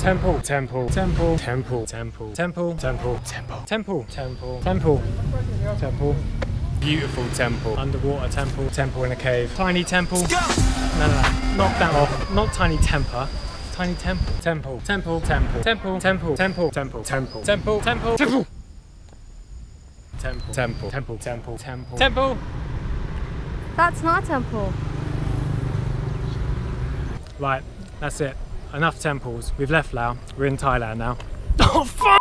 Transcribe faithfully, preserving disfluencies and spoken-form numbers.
temple, temple, temple, temple, temple, temple, temple, temple, temple, temple, temple, temple. Beautiful temple, underwater temple, temple in a cave. Tiny temple. No, no, no, knock that off. Not tiny temper. Tiny temple, temple, temple, temple, temple, temple, temple, temple, temple, temple, temple, temple. Temple, temple, temple, temple, temple, temple. That's not a temple. Right, that's it. Enough temples. We've left Laos. We're in Thailand now. Oh fuck!